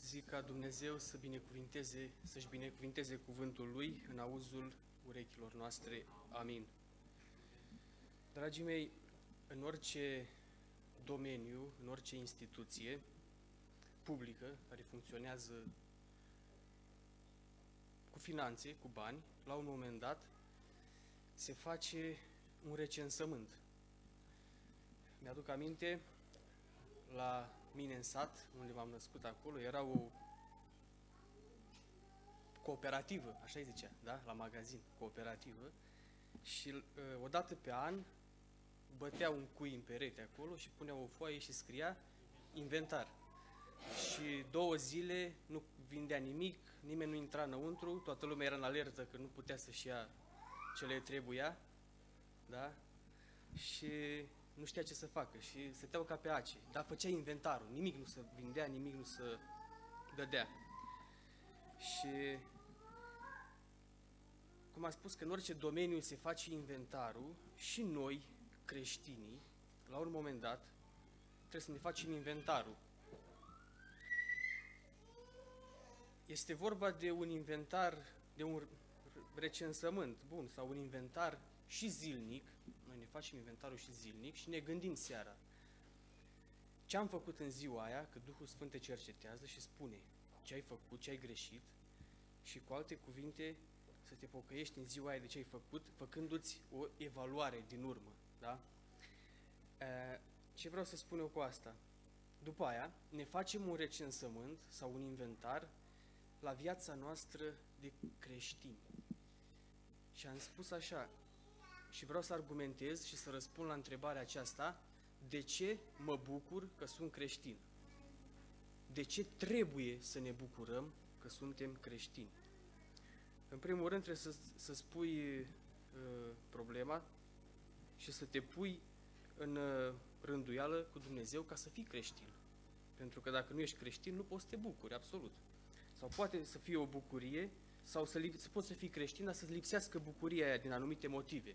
Zic ca Dumnezeu să-și binecuvinteze cuvântul Lui în auzul urechilor noastre. Amin. Dragii mei, în orice domeniu, în orice instituție publică care funcționează cu finanțe, cu bani, la un moment dat se face un recensământ. Mi-aduc aminte, la mine în sat, unde m-am născut acolo, era o cooperativă, așa îi zicea, da? La magazin, cooperativă, și odată pe an băteau un cui în perete acolo și puneau o foaie și scria inventar. Și 2 zile nu vindea nimic, nimeni nu intra înăuntru, toată lumea era în alertă că nu putea să-și ia ce le trebuia, da? Și nu știa ce să facă și stăteau ca pe ace, dar făcea inventarul, nimic nu se vindea, nimic nu se dădea. Și cum am spus că în orice domeniu se face inventarul, și noi, creștinii, la un moment dat, trebuie să ne facem inventarul. Este vorba de un inventar, de un recensământ, bun, sau un inventar și zilnic. Noi ne facem inventarul și zilnic și ne gândim seara ce am făcut în ziua aia, că Duhul Sfânt te cercetează și spune ce ai făcut, ce ai greșit și, cu alte cuvinte, să te pocăiești în ziua aia de ce ai făcut, făcându-ți o evaluare din urmă. Da? Ce vreau să spun eu cu asta? După aia ne facem un recensământ sau un inventar la viața noastră de creștini. Și am spus așa, și vreau să argumentez și să răspund la întrebarea aceasta: de ce mă bucur că sunt creștin? De ce trebuie să ne bucurăm că suntem creștini? În primul rând trebuie să spui problema și să te pui în rânduială cu Dumnezeu ca să fii creștin. Pentru că dacă nu ești creștin, nu poți să te bucuri, absolut. Sau poate să fie o bucurie, sau să poți să fii creștin, dar să-ți lipsească bucuria aia din anumite motive.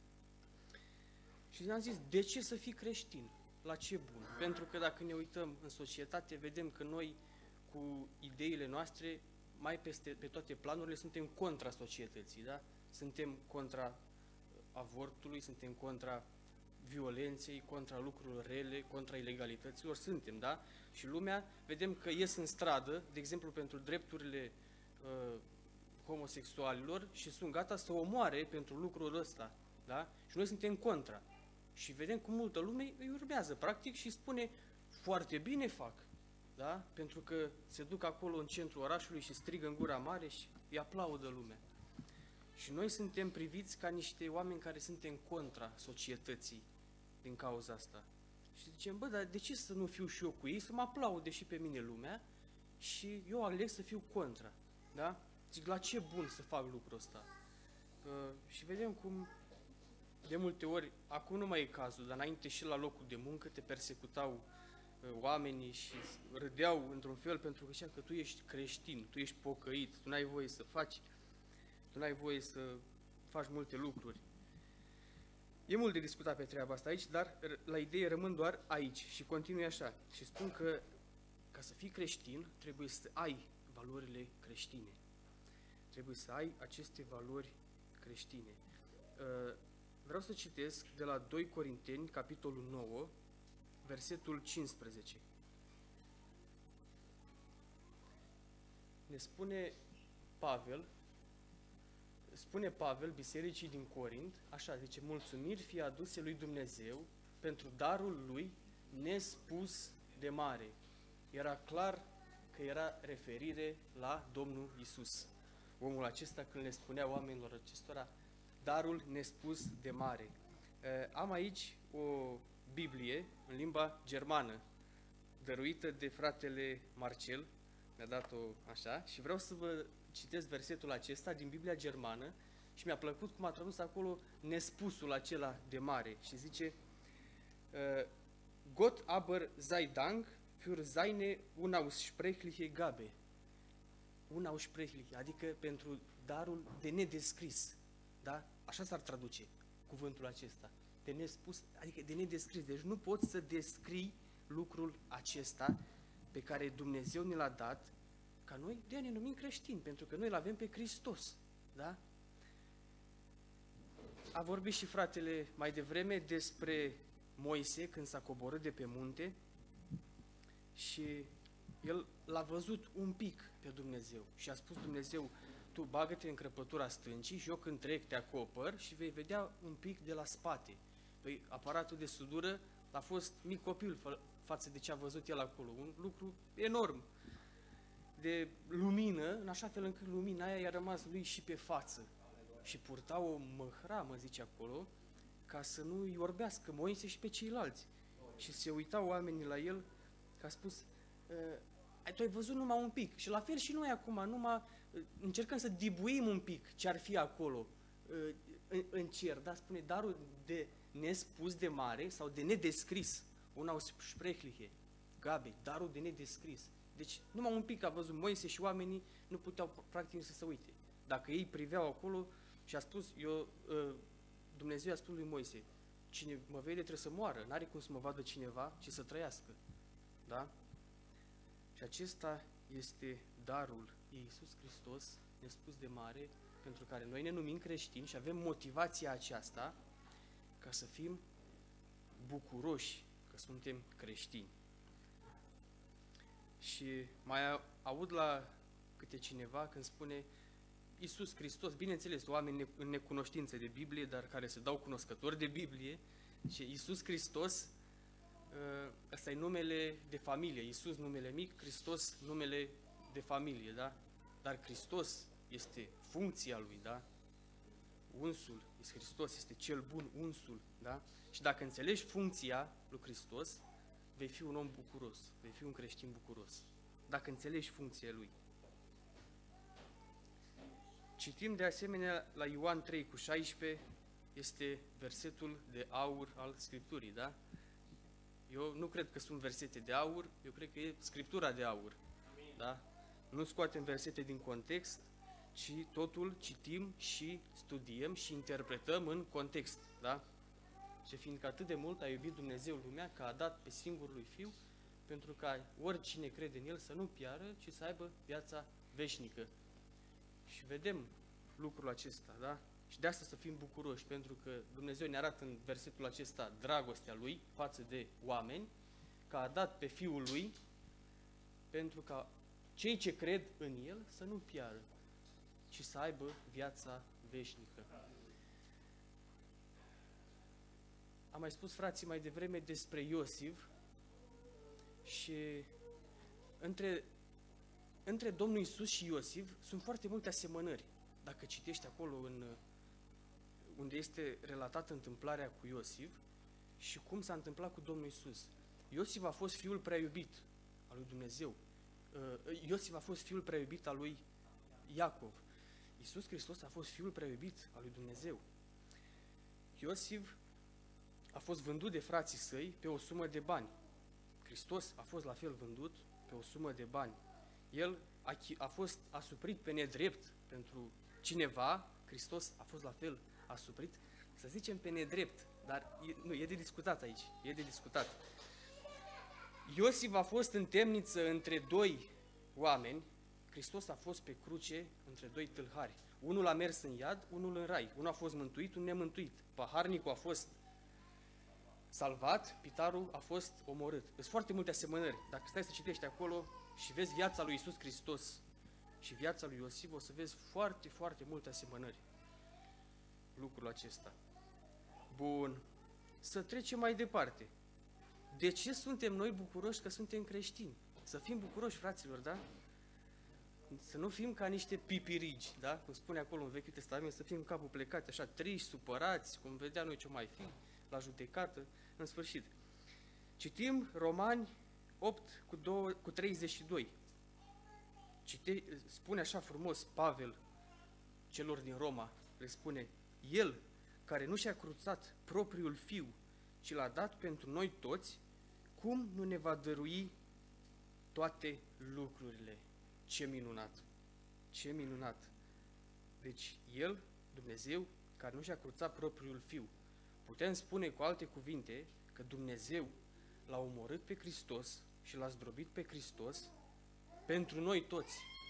Și am zis, de ce să fii creștin? La ce bun? Pentru că dacă ne uităm în societate, vedem că noi, cu ideile noastre, mai pe toate planurile, suntem contra societății, da? Suntem contra avortului, suntem contra violenței, contra lucrurilor rele, contra ilegalităților, suntem, da? Și lumea, vedem că ies în stradă, de exemplu, pentru drepturile homosexualilor și sunt gata să omoare pentru lucrul ăsta, da? Și noi suntem contra. Și vedem cum multă lume îi urmează, practic, și spune, foarte bine fac, da? Pentru că se duc acolo în centrul orașului și strigă în gura mare și îi aplaudă lumea. Și noi suntem priviți ca niște oameni care suntem contra societății din cauza asta. Și zicem, bă, dar de ce să nu fiu și eu cu ei, să mă aplaude și pe mine lumea și eu aleg să fiu contra, da? Zic, la ce bun să fac lucrul ăsta? Și vedem cum de multe ori, acum nu mai e cazul, dar înainte și la locul de muncă te persecutau oamenii și râdeau într-un fel pentru că ziceam că tu ești creștin, tu ești pocăit, tu n-ai voie să faci, tu n-ai voie să faci multe lucruri. E mult de discutat pe treaba asta aici, dar la idee rămân doar aici și continui așa. Și spun că ca să fii creștin trebuie să ai valorile creștine. Trebuie să ai aceste valori creștine. Vreau să citesc de la 2 Corinteni, capitolul 9, versetul 15. Ne spune Pavel bisericii din Corint, așa zice, mulțumiri fie aduse lui Dumnezeu pentru darul lui nespus de mare. Era clar că era referire la Domnul Iisus. Omul acesta, când le spunea oamenilor acestora, darul nespus de mare. Am aici o Biblie în limba germană, dăruită de fratele Marcel, mi-a dat-o așa, și vreau să vă citesc versetul acesta din Biblia germană și mi-a plăcut cum a tradus acolo nespusul acela de mare și zice Gott aber sei Dank für seine unaussprechliche Gabe. Unaussprechliche, adică pentru darul de nedescris. Da? Așa s-ar traduce cuvântul acesta. De nespus, adică de nedescris. Deci nu poți să descrii lucrul acesta pe care Dumnezeu ne l-a dat ca noi, de-aia ne numim creștini, pentru că noi îl avem pe Hristos. Da? A vorbit și fratele mai devreme despre Moise când s-a coborât de pe munte și el l-a văzut un pic pe Dumnezeu și a spus Dumnezeu, tu bagă-te în crăpătura stâncii și eu când trec te acopăr și vei vedea un pic de la spate. Păi aparatul de sudură a fost mic copil față de ce a văzut el acolo, un lucru enorm de lumină, în așa fel încât lumina aia i-a rămas lui și pe față. Și purta o măhramă, zice acolo, ca să nu îi orbească Moise și pe ceilalți. Și se uitau oamenii la el, că a spus, tu ai văzut numai un pic. Și la fel și noi acum, numai încercăm să dibuim un pic ce ar fi acolo în cer. Da? Spune, darul de nespus de mare sau de nedescris. Una sprechliche, Gabi, darul de nedescris. Deci numai un pic a văzut Moise și oamenii nu puteau practic să se uite. Dacă ei priveau acolo și a spus, Dumnezeu a spus lui Moise, cine mă vede trebuie să moară, n-are cum să mă vadă cineva, ci să trăiască. Da? Și acesta este darul Iisus Hristos, nespus de mare, pentru care noi ne numim creștini și avem motivația aceasta ca să fim bucuroși că suntem creștini. Și mai aud la câte cineva când spune Iisus Hristos, bineînțeles, oameni în necunoștință de Biblie, dar care se dau cunoscători de Biblie, și Iisus Hristos, ăsta e numele de familie, Iisus numele mic, Hristos numele de familie, da? Dar Hristos este funcția lui, da? Unsul, Hristos este cel bun, unsul, da? Și dacă înțelegi funcția lui Hristos, vei fi un om bucuros, vei fi un creștin bucuros, dacă înțelegi funcția lui. Citim de asemenea la Ioan 3:16, este versetul de aur al Scripturii, da? Eu nu cred că sunt versete de aur, eu cred că e Scriptura de aur, da? Nu scoatem versete din context, ci totul citim și studiem și interpretăm în context, da? Și fiindcă atât de mult a iubit Dumnezeu lumea, că a dat pe singurul lui Fiu, pentru ca oricine crede în El să nu piară, ci să aibă viața veșnică. Și vedem lucrul acesta, da? Și de asta să fim bucuroși, pentru că Dumnezeu ne arată în versetul acesta dragostea Lui față de oameni, că a dat pe Fiul Lui, pentru ca cei ce cred în El să nu piară, ci să aibă viața veșnică. Am mai spus, frații, mai devreme despre Iosif și între Domnul Iisus și Iosif sunt foarte multe asemănări. Dacă citești acolo unde este relatată întâmplarea cu Iosif și cum s-a întâmplat cu Domnul Iisus. Iosif a fost fiul prea iubit al lui Dumnezeu. Iosif a fost fiul prea iubit al lui Iacov. Iisus Hristos a fost fiul prea iubit al lui Dumnezeu. Iosif a fost vândut de frații săi pe o sumă de bani. Hristos a fost la fel vândut pe o sumă de bani. El a fost asuprit pe nedrept pentru cineva, Hristos a fost la fel asuprit, să zicem pe nedrept, dar e de discutat aici, e de discutat. Iosif a fost în temniță între doi oameni, Hristos a fost pe cruce între doi tâlhari. Unul a mers în iad, unul în rai. Unul a fost mântuit, unul nemântuit. Paharnicul a fost salvat, pitarul a fost omorât. Sunt foarte multe asemănări. Dacă stai să citești acolo și vezi viața lui Iisus Hristos și viața lui Iosif, o să vezi foarte, foarte multe asemănări. Lucrul acesta. Bun. Să trecem mai departe. De ce suntem noi bucuroși că suntem creștini? Să fim bucuroși, fraților, da? Să nu fim ca niște pipirigi, da? Cum spune acolo în Vechiul Testament, să fim capul plecat, așa, triști, supărați, cum vedea noi ce mai fi, la judecată, în sfârșit. Citim Romani 8:32. Spune așa frumos Pavel celor din Roma, le spune, El, care nu și-a cruțat propriul fiu, ci l-a dat pentru noi toți, cum nu ne va dărui toate lucrurile? Ce minunat! Ce minunat! Deci El, Dumnezeu, care nu și-a cruțat propriul fiu. Putem spune cu alte cuvinte că Dumnezeu l-a omorât pe Hristos și l-a zdrobit pe Hristos pentru noi toți.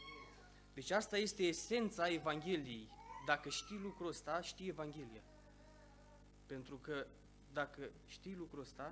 Deci asta este esența Evangheliei. Dacă știi lucrul ăsta, știi Evanghelia. Pentru că dacă știi lucrul ăsta,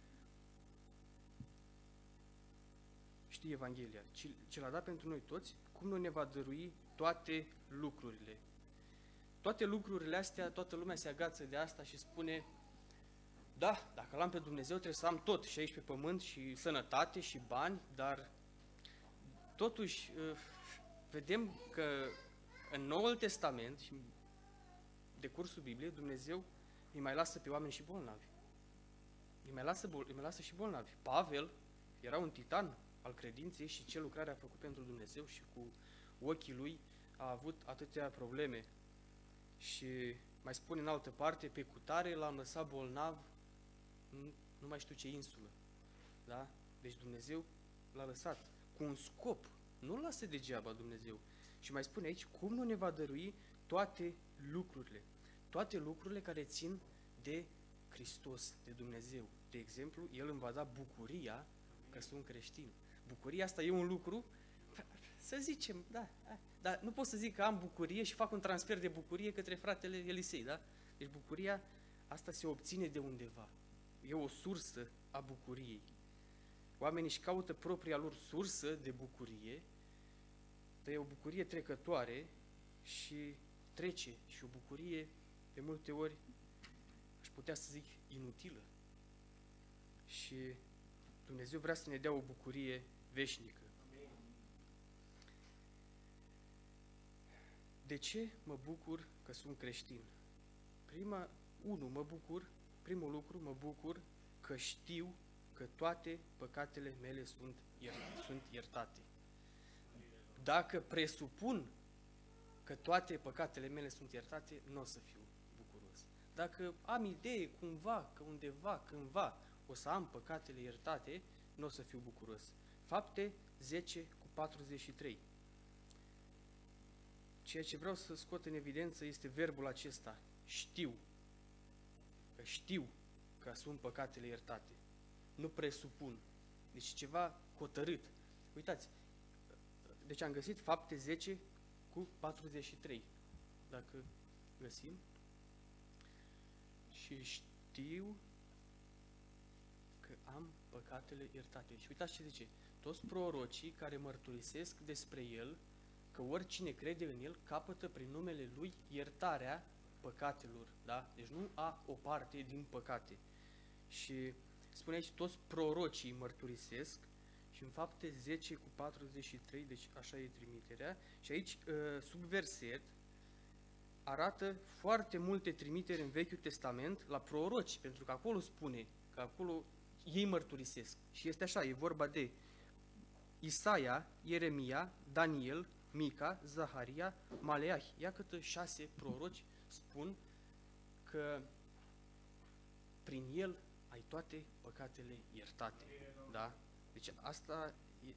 știi Evanghelia. Ce l-a dat pentru noi toți, cum nu ne va dărui toate lucrurile. Toate lucrurile astea, toată lumea se agață de asta și spune, da, dacă l-am pe Dumnezeu trebuie să am tot, și aici pe pământ, și sănătate, și bani, dar totuși vedem că în Noul Testament și de cursul Bibliei, Dumnezeu îi mai lasă pe oameni și bolnavi. Îi mai lasă și bolnavi. Pavel era un titan al credinței și ce lucrare a făcut pentru Dumnezeu și cu ochii lui a avut atâtea probleme. Și mai spune în altă parte, pe cutare l-am lăsat bolnav, nu mai știu ce insulă. Da? Deci Dumnezeu l-a lăsat cu un scop. Nu-l lasă degeaba Dumnezeu. Și mai spune aici, cum nu ne va dărui toate lucrurile. Toate lucrurile care țin de Hristos, de Dumnezeu. De exemplu, El îmi va da bucuria că sunt creștin. Bucuria asta e un lucru, să zicem, da, dar nu pot să zic că am bucurie și fac un transfer de bucurie către fratele Elisei, da? Deci bucuria asta se obține de undeva. E o sursă a bucuriei. Oamenii își caută propria lor sursă de bucurie, dar e o bucurie trecătoare și trece. Și o bucurie, de multe ori, aș putea să zic, inutilă. Și Dumnezeu vrea să ne dea o bucurie veșnică. De ce mă bucur că sunt creștin? Primul lucru, mă bucur că știu că toate păcatele mele sunt iertate. Dacă presupun că toate păcatele mele sunt iertate, nu o să fiu bucuros. Dacă am idee cumva, că undeva, cândva, o să am păcatele iertate, nu o să fiu bucuros. Fapte 10:43. Ceea ce vreau să scot în evidență este verbul acesta, știu. Că știu că sunt păcatele iertate. Nu presupun. Deci ceva hotărât. Uitați, deci am găsit Fapte 10:43. Dacă găsim. Și știu că am păcatele iertate. Și uitați ce zice. Toți prorocii care mărturisesc despre El, că oricine crede în El capătă prin numele Lui iertarea păcatelor. Da? Deci nu a o parte din păcate. Și spune aici, toți prorocii mărturisesc, și în Fapte 10:43, deci așa e trimiterea, și aici, sub verset, arată foarte multe trimiteri în Vechiul Testament la proroci, pentru că acolo spune, că acolo ei mărturisesc. Și este așa, e vorba de Isaia, Ieremia, Daniel, Mica, Zaharia, Maleahi. Ia câte 6 proroci spun că prin el ai toate păcatele iertate. Da? Deci asta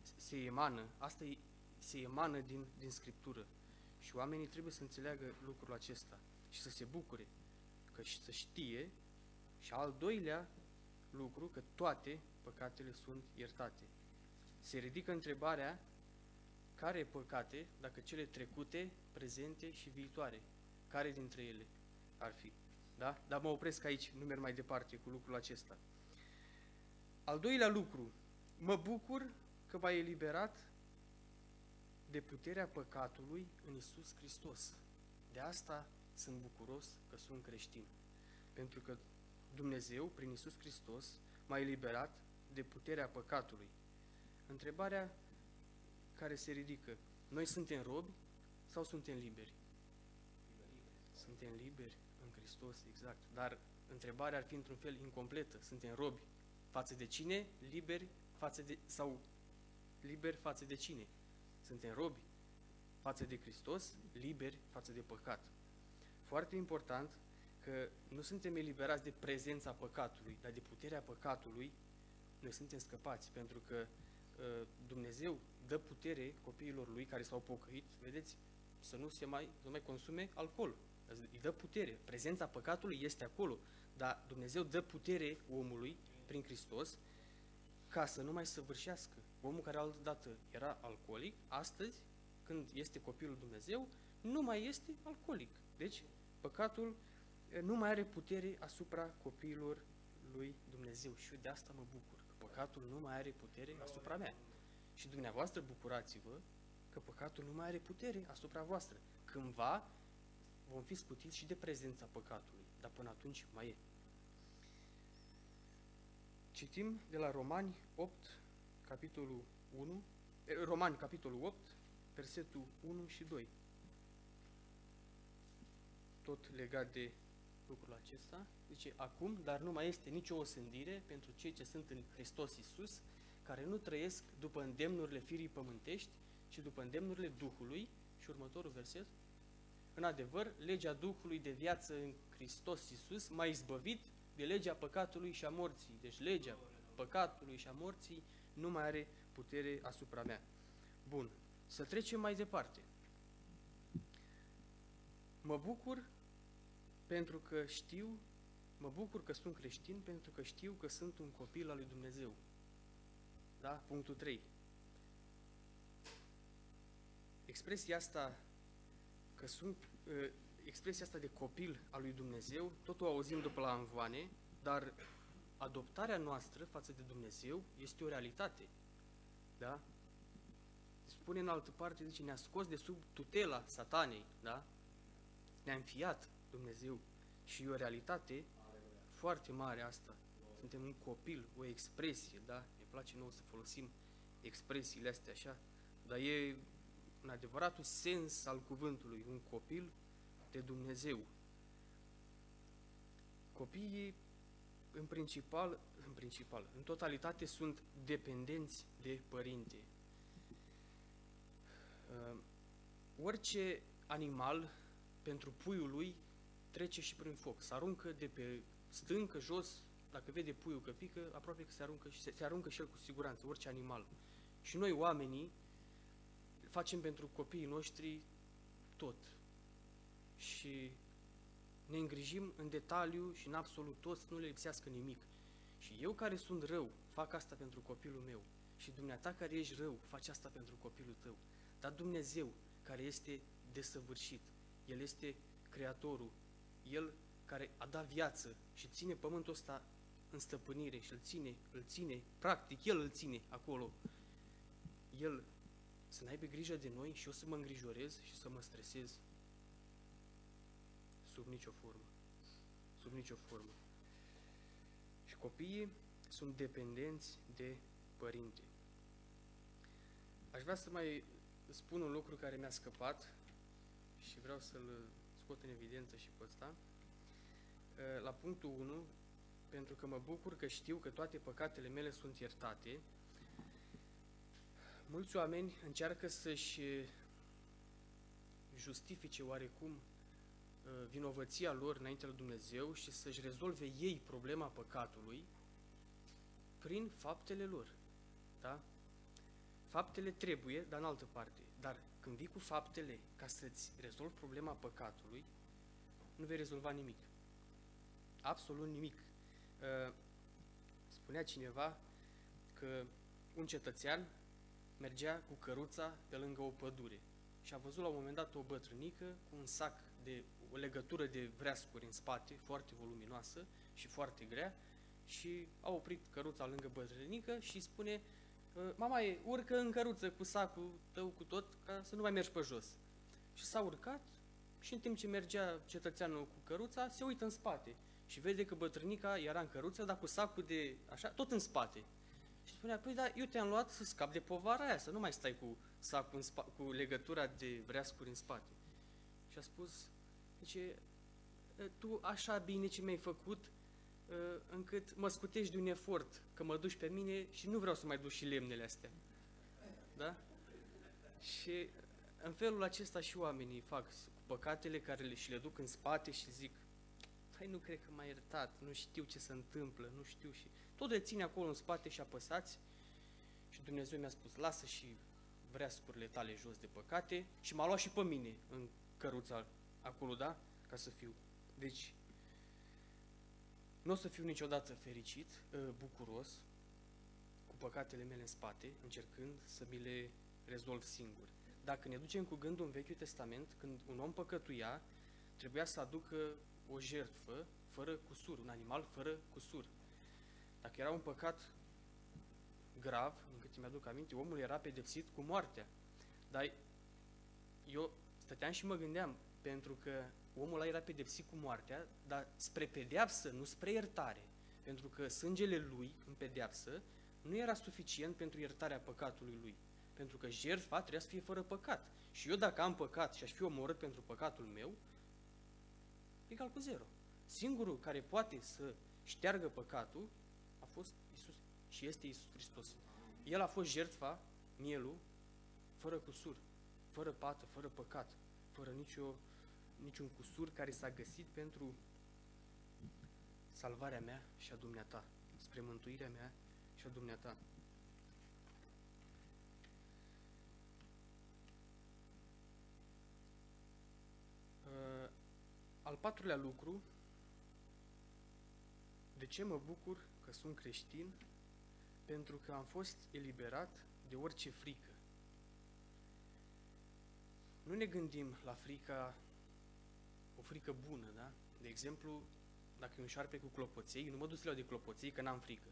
se emană din Scriptură. Și oamenii trebuie să înțeleagă lucrul acesta și să se bucure, că să știe. Și al doilea lucru, că toate păcatele sunt iertate. Se ridică întrebarea, care păcate, dacă cele trecute, prezente și viitoare? Care dintre ele ar fi? Da? Dar mă opresc aici, nu merg mai departe cu lucrul acesta. Al doilea lucru, mă bucur că m-a eliberat de puterea păcatului în Iisus Hristos. De asta sunt bucuros că sunt creștin. Pentru că Dumnezeu, prin Iisus Hristos, m-a eliberat de puterea păcatului. Întrebarea care se ridică, noi suntem robi sau suntem liberi? Suntem liberi în Hristos, exact. Dar întrebarea ar fi într-un fel incompletă. Suntem robi față de cine? Liberi față de cine? Suntem robi față de Hristos, liberi față de păcat. Foarte important că nu suntem eliberați de prezența păcatului, dar de puterea păcatului noi suntem scăpați, pentru că Dumnezeu dă putere copiilor Lui care s-au pocăit, vedeți, să nu mai consume alcool. Îi dă putere. Prezența păcatului este acolo, dar Dumnezeu dă putere omului prin Hristos ca să nu mai săvârșească. Omul care altădată era alcoolic, astăzi când este copilul Dumnezeu, nu mai este alcoolic. Deci, păcatul nu mai are putere asupra copiilor lui Dumnezeu. Și eu de asta mă bucur, că păcatul nu mai are putere asupra mea. Și dumneavoastră bucurați-vă că păcatul nu mai are putere asupra voastră. Cândva vom fi scutiți și de prezența păcatului, dar până atunci mai e. Citim de la Romani 8, capitolul 1, Romani, capitolul 8, versetul 1 și 2. Tot legat de lucrul acesta, zice, acum, dar nu mai este nicio osândire pentru cei ce sunt în Hristos Iisus, care nu trăiesc după îndemnurile firii pământești, ci după îndemnurile Duhului. Și următorul verset, în adevăr, legea Duhului de viață în Hristos Iisus m-a izbăvit de legea păcatului și a morții. Deci legea păcatului și a morții nu mai are putere asupra mea. Bun, să trecem mai departe. Mă bucur pentru că știu, mă bucur că sunt creștin pentru că știu că sunt un copil al lui Dumnezeu. Da? Punctul 3. Expresia asta că sunt expresia asta de copil al lui Dumnezeu, tot o auzim după la învoane, dar adoptarea noastră față de Dumnezeu este o realitate. Da? Spune în altă parte, zice, ne-a scos de sub tutela satanei, da? Ne-a înfiat Dumnezeu și e o realitate foarte mare asta. Suntem un copil, o expresie, da? Ne place nouă să folosim expresiile astea așa, dar e în adevăratul sens al cuvântului, un copil de Dumnezeu. Copiii, în totalitate, sunt dependenți de părinte. Orice animal, pentru puiul lui, trece și prin foc. Se aruncă de pe stâncă, jos, dacă vede puiul că pică, aproape că se aruncă și el cu siguranță, orice animal. Și noi, oamenii, facem pentru copiii noștri tot. Și ne îngrijim în detaliu și în absolut tot, să nu le lipsească nimic. Și eu care sunt rău, fac asta pentru copilul meu. Și dumneata care ești rău, faci asta pentru copilul tău. Dar Dumnezeu, care este desăvârșit, El este Creatorul, El care a dat viață și ține pământul ăsta în stăpânire și îl ține, practic, El îl ține acolo. El să n-aibă grijă de noi și eu să mă îngrijorez și să mă stresez. Sub nicio formă. Sub nicio formă. Și copiii sunt dependenți de părinte. Aș vrea să mai spun un lucru care mi-a scăpat și vreau să-l scot în evidență și pe ăsta. La punctul 1, pentru că mă bucur că știu că toate păcatele mele sunt iertate, mulți oameni încearcă să-și justifice oarecum vinovăția lor înainte lui Dumnezeu și să-și rezolve ei problema păcatului prin faptele lor. Da? Faptele trebuie, dar în altă parte. Dar când vii cu faptele ca să-ți rezolvi problema păcatului, nu vei rezolva nimic. Absolut nimic. Spunea cineva că un cetățean mergea cu căruța pe lângă o pădure și a văzut la un moment dat o bătrânică cu un sac de o legătură de vreascuri în spate, foarte voluminoasă și foarte grea, și a oprit căruța lângă bătrânică și spune: mamaie, urcă în căruță cu sacul tău cu tot, ca să nu mai mergi pe jos. Și s-a urcat și în timp ce mergea cetățeanul cu căruța, se uită în spate și vede că bătrânica era în căruță, dar cu sacul de așa, tot în spate. Și spunea: păi da, eu te-am luat să scap de povara aia, să nu mai stai cu sacul cu legătura de vreascuri în spate. Și a spus: zice, tu așa bine ce mi-ai făcut, încât mă scutești de un efort, că mă duci pe mine și nu vreau să mai duc și lemnele astea. Da? Și în felul acesta și oamenii fac cu păcatele care și le duc în spate și zic: păi nu cred că m-ai iertat, nu știu ce se întâmplă, nu știu, și tot le ține acolo în spate și apăsați. Și Dumnezeu mi-a spus: lasă și vreascurile tale jos de păcate, și m-a luat și pe mine în căruța acolo, da? Ca să fiu. Deci, nu o să fiu niciodată fericit, bucuros, cu păcatele mele în spate, încercând să mi le rezolv singur. dacă ne ducem cu gândul în Vechiul Testament, când un om păcătuia, trebuia să aducă o jertfă fără cusur, un animal fără cusur. Dacă era un păcat grav, din câte mi-aduc aminte, omul era pedepsit cu moartea. Dar eu stăteam și mă gândeam, pentru că omul ăla era pedepsit cu moartea, dar spre pedeapsă, nu spre iertare. Pentru că sângele lui, în pedeapsă, nu era suficient pentru iertarea păcatului lui. Pentru că jertfa trebuia să fie fără păcat. Și eu dacă am păcat și aș fi omorât pentru păcatul meu, egal cu 0. Singurul care poate să șteargă păcatul a fost Iisus și este Iisus Hristos. El a fost jertfa, mielul, fără cusur, fără pată, fără păcat, fără niciun cusur care s-a găsit pentru salvarea mea și a dumneata, spre mântuirea mea și a dumneata. Al patrulea lucru, de ce mă bucur că sunt creștin? Pentru că am fost eliberat de orice frică. Nu ne gândim la o frică bună, da? De exemplu, dacă e un șarpe cu clopoței, nu mă duc să le iau de clopoței, că n-am frică.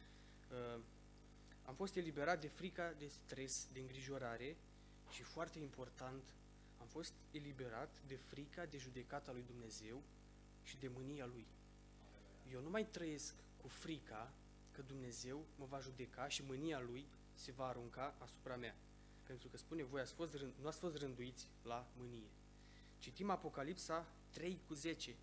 Am fost eliberat de frica de stres, de îngrijorare și, foarte important, am fost eliberat de frica de judecata lui Dumnezeu și de mânia Lui. Eu nu mai trăiesc cu frica că Dumnezeu mă va judeca și mânia Lui se va arunca asupra mea. Pentru că spune, voi nu ați fost rânduiți la mânie. Citim Apocalipsa 3:10,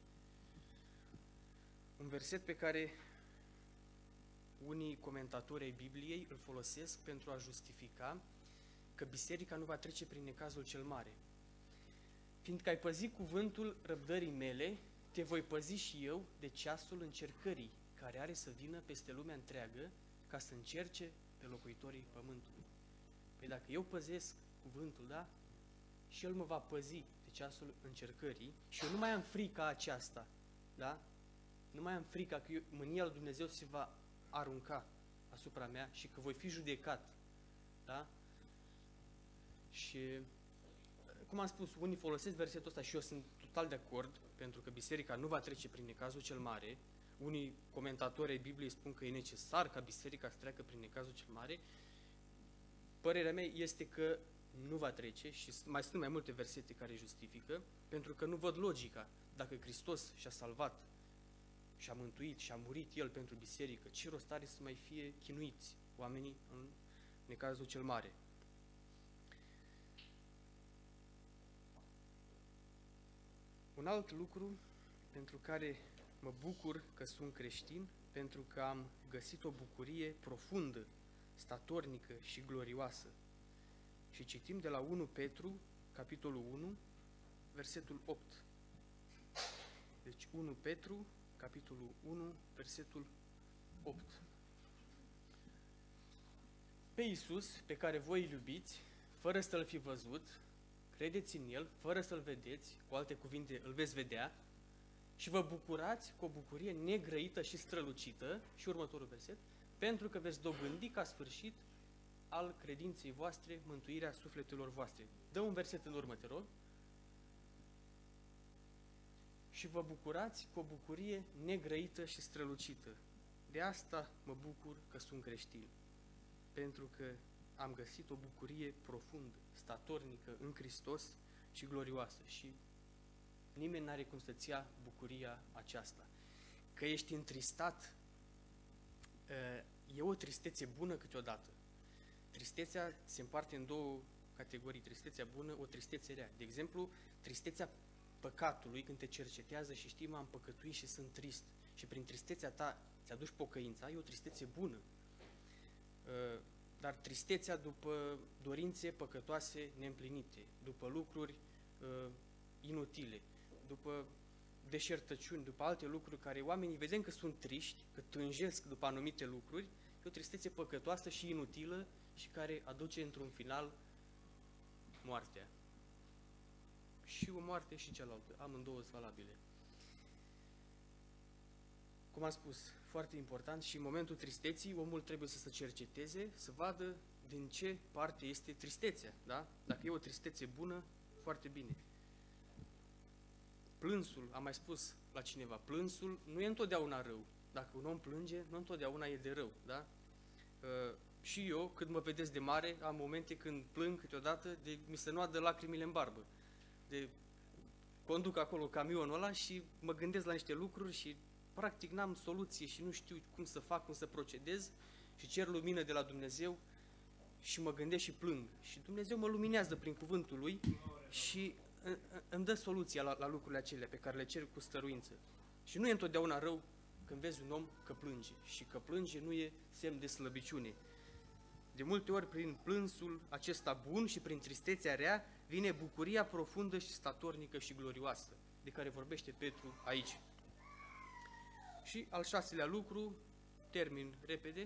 un verset pe care unii comentatori ai Bibliei îl folosesc pentru a justifica că biserica nu va trece prin necazul cel mare. Fiindcă ai păzit cuvântul răbdării mele, te voi păzi și eu de ceasul încercării, care are să vină peste lumea întreagă, ca să încerce pe locuitorii pământului. Păi dacă eu păzesc cuvântul, da? Și El mă va păzi de ceasul încercării și eu nu mai am frica aceasta, da? Nu mai am frica că mânia lui Dumnezeu se va arunca asupra mea și că voi fi judecat, da? Și, cum am spus, unii folosesc versetul ăsta și eu sunt total de acord, pentru că biserica nu va trece prin necazul cel mare. Unii comentatori ai Bibliei spun că e necesar ca biserica să treacă prin necazul cel mare. Părerea mea este că nu va trece și mai sunt mai multe versete care justifică, pentru că nu văd logica. Dacă Hristos și-a salvat, și-a mântuit, și-a murit El pentru biserică, ce rost are să mai fie chinuiți oamenii în necazul cel mare? Un alt lucru pentru care mă bucur că sunt creștin, pentru că am găsit o bucurie profundă, statornică și glorioasă. Și citim de la 1 Petru, capitolul 1, versetul 8. Deci 1 Petru, capitolul 1, versetul 8. Pe Iisus, pe care voi îl iubiți, fără să-L fi văzut, credeți în El, fără să-L vedeți, cu alte cuvinte, îl veți vedea, și vă bucurați cu o bucurie negrăită și strălucită, și următorul verset, pentru că veți dobândi ca sfârșit al credinței voastre mântuirea sufletelor voastre. Dă un verset în urmă, te rog. Și vă bucurați cu o bucurie negrăită și strălucită. De asta mă bucur că sunt creștin, pentru că am găsit o bucurie profundă, statornică în Hristos și glorioasă. Și nimeni n-are cum să-ți ia bucuria aceasta. Că ești întristat, e o tristețe bună câteodată. Tristețea se împarte în două categorii, tristețea bună, o tristețe rea. De exemplu, tristețea păcatului, când te cercetează și știi, am păcătuit și sunt trist, și prin tristețea ta ți-aduci pocăința, e o tristețe bună. Dar tristețea după dorințe păcătoase neîmplinite, după lucruri inutile, după deșertăciuni, după alte lucruri care oamenii vedem că sunt triști, că tânjesc după anumite lucruri, e o tristețe păcătoasă și inutilă și care aduce într-un final moartea. Și o moarte și cealaltă, amândouă sunt valabile. cum am spus, foarte important, și în momentul tristeții omul trebuie să se cerceteze, să vadă din ce parte este tristețea, da? Dacă e o tristețe bună, foarte bine. Plânsul, am mai spus la cineva, plânsul nu e întotdeauna rău. Dacă un om plânge, nu întotdeauna e de rău, da? Și eu, când mă vedeți de mare, am momente când plâng câteodată, mi se noadă lacrimile în barbă. Conduc acolo camionul ăla și mă gândesc la niște lucruri și practic n-am soluție și nu știu cum să fac, cum să procedez și cer lumină de la Dumnezeu și mă gândesc și plâng. Și Dumnezeu mă luminează prin cuvântul Lui și îmi dă soluția la lucrurile acelea pe care le cer cu stăruință. Și nu e întotdeauna rău când vezi un om că plânge. Și că plânge nu e semn de slăbiciune. De multe ori, prin plânsul acesta bun și prin tristețea rea, vine bucuria profundă și statornică și glorioasă, de care vorbește Petru aici. Și al 6-lea lucru, termin repede,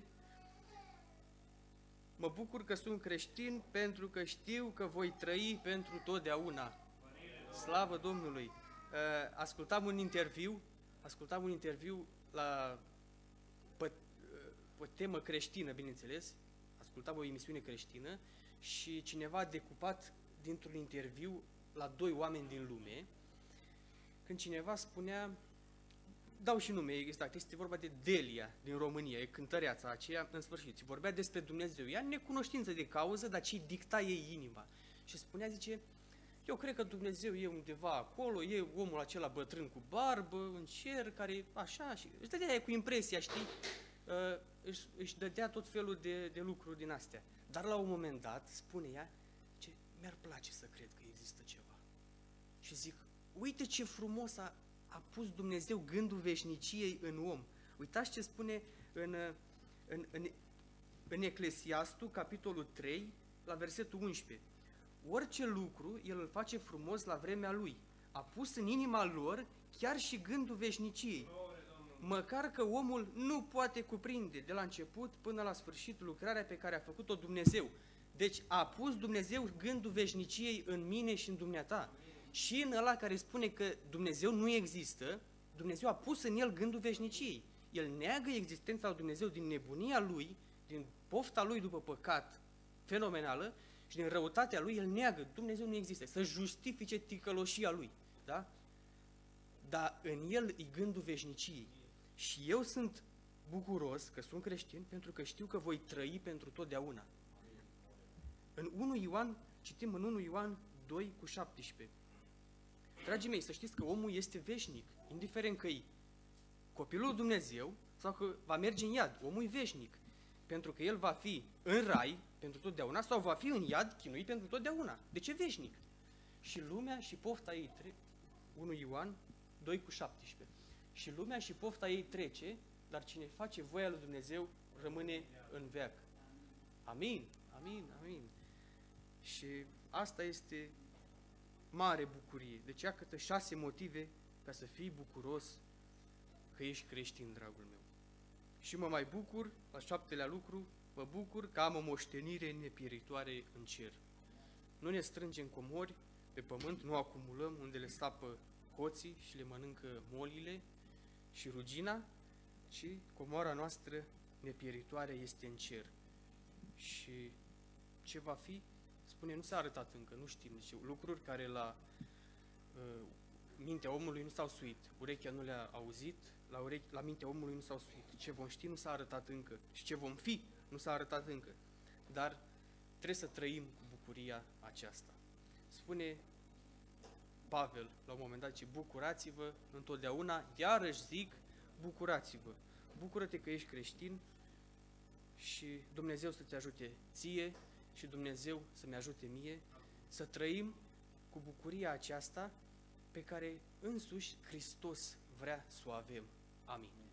mă bucur că sunt creștin pentru că știu că voi trăi pentru totdeauna. Slavă Domnului! Ascultam un interviu pe temă creștină, bineînțeles, ascultam o emisiune creștină și cineva a decupat dintr-un interviu la 2 oameni din lume, când cineva spunea, dau și nume, exact, este vorba de Delia din România, e cântăreața aceea, în sfârșit, vorbea despre Dumnezeu, ea necunoștință de cauză, dar ce dicta ei inima. Și spunea, zice, eu cred că Dumnezeu e undeva acolo, e omul acela bătrân cu barbă, în cer, care așa, și își dădea cu impresia, știi, își dădea tot felul de lucruri din astea. Dar la un moment dat, spune ea, ce mi-ar place să cred că există ceva. Și zic, uite ce frumos a pus Dumnezeu gândul veșniciei în om. Uitați ce spune în Eclesiastul, capitolul 3, la versetul 11. Orice lucru, El îl face frumos la vremea Lui. A pus în inima lor chiar și gândul veșniciei. Măcar că omul nu poate cuprinde de la început până la sfârșit lucrarea pe care a făcut-o Dumnezeu. Deci a pus Dumnezeu gândul veșniciei în mine și în dumneata. Și în ăla care spune că Dumnezeu nu există, Dumnezeu a pus în el gândul veșniciei. El neagă existența lui Dumnezeu din nebunia lui, din pofta lui după păcat fenomenală și din răutatea lui, el neagă, Dumnezeu nu există, să justifice ticăloșia lui. Da? Dar în el e gândul veșniciei. Și eu sunt bucuros că sunt creștin pentru că știu că voi trăi pentru totdeauna. În 1 Ioan, citim în 1 Ioan 2:17. Dragii mei, să știți că omul este veșnic, indiferent că e copilul lui Dumnezeu sau că va merge în iad. Omul e veșnic, pentru că el va fi în rai pentru totdeauna sau va fi în iad chinuit pentru totdeauna. De ce veșnic? Și lumea și pofta ei 1 Ioan 2:17. Și lumea și pofta ei trece, dar cine face voia lui Dumnezeu rămâne în veac. Amin, amin, amin. Și asta este mare bucurie. Deci ia câte 6 motive ca să fii bucuros că ești creștin, dragul meu. Și mă mai bucur, al 7-lea lucru, mă bucur că am o moștenire nepieritoare în cer. Nu ne strângem comori pe pământ, nu acumulăm unde le sapă hoții și le mănâncă molile și rugina, ci comoara noastră nepieritoare este în cer. Și ce va fi? Spune, nu s-a arătat încă, nu știm. Deci lucruri care la mintea omului nu s-au suit, urechea nu le-a auzit, la mintea omului nu s-au suit. Ce vom ști nu s-a arătat încă și ce vom fi nu s-a arătat încă. Dar trebuie să trăim cu bucuria aceasta. Spune Pavel la un moment dat, ce bucurați-vă întotdeauna, iarăși zic, bucurați-vă. Bucură-te că ești creștin și Dumnezeu să-ți ajute ție și Dumnezeu să-mi ajute mie să trăim cu bucuria aceasta pe care însuși Hristos vrea să o avem. Amin.